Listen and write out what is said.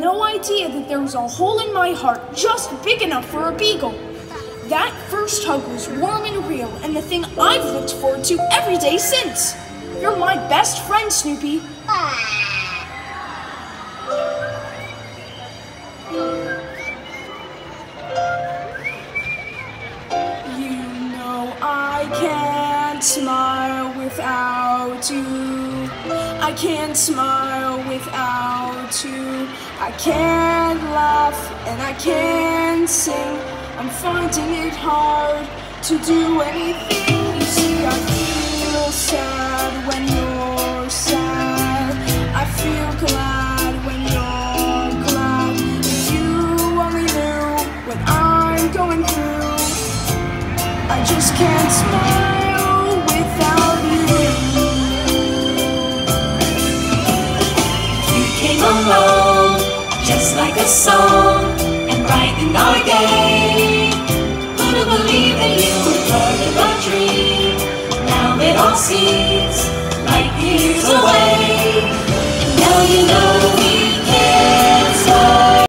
no idea that there was a hole in my heart just big enough for a beagle. That first hug was warm and real, and the thing I've looked forward to every day since. You're my best friend, Snoopy. You know I can't smile without you. I can't smile without you. I can't laugh and I can't sing. I'm finding it hard to do anything. You see, I feel sad when you're sad. I feel glad when you're glad. If you only knew what I'm going through, I just can't smile without you. You came along just like a song and brightened our day. Who'd believe that you were part of a dream? Now it all seems like years away.